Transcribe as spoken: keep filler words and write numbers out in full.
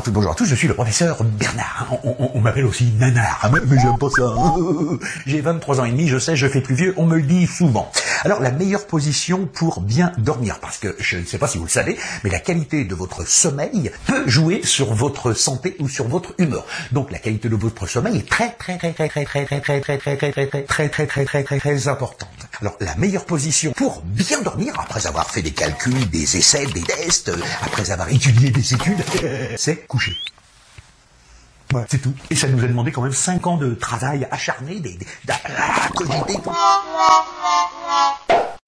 à tous, bonjour à tous, je suis le professeur Bernard. On, on, on m'appelle aussi Nanar, mais, mais j'aime pas ça. J'ai vingt-trois ans et demi, je sais, je fais plus vieux, on me le dit souvent. Alors, la meilleure position pour bien dormir, parce que je ne sais pas si vous le savez, mais la qualité de votre sommeil peut jouer sur votre santé ou sur votre humeur. Donc, la qualité de votre sommeil est très, très, très, très, très, très, très, très, très, très, très, très, très, très, très, très, très, très, très importante. Alors, la meilleure position pour bien dormir, après avoir fait des calculs, des essais, des tests, après avoir étudié des études, c'est coucher. Ouais, c'est tout. Et ça nous a demandé quand même cinq ans de travail acharné, des, des, à cogiter.